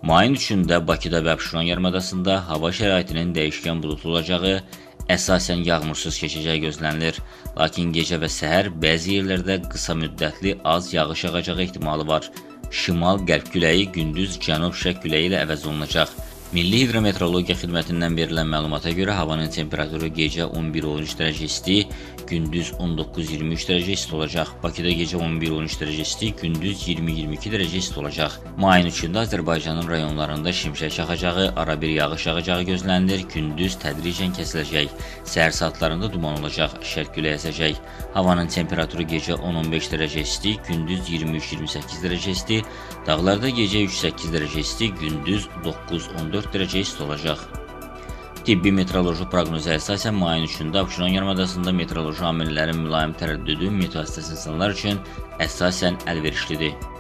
Mayın 3-də Bakıda və Abşeron yarımadasında hava şəraitinin dəyişkən buludlu olacağı, əsasən yağmursuz keçəcəyi gözlənilir. Lakin gecə və səhər bəzi yerlərdə qısa müddətli az yağış yağacağı ehtimalı var. Şimal-qərb küləyi gündüz cənub-şərq küləyi ilə əvəz olunacaq. Milli Hidrometeorologiya Xidmətindən verilən məlumata görə havanın temperaturu gecə 11-13 dərəcə isti, gündüz 19-23 dərəcə isti olacaq. Bakıda gecə 11-13 dərəcə isti, gündüz 20-22 dərəcə isti olacaq. Mayın 3-də Azərbaycanın rayonlarında şimşək çaxacağı, arabir yağış yağacağı gözlənilir, gündüz tədricən kəsiləcək. Səhər saatlarında duman olacaq, şərq küləyi əsəcək. Havanın temperaturu gecə 10-15 dərəcə isti, gündüz 23-28 dərəcə isti, dağlarda gecə 3-8 dərəcə isti, gündüz 9-14 dərəcə isti olacaq. Tibbi meteoroloji proqnoza əsasən mayın 3-də Abşeron yarımadasında meteoroloji amillərin mülayim tərəddüdü meteohəssas insanlar üçün əsasən əlverişlidir.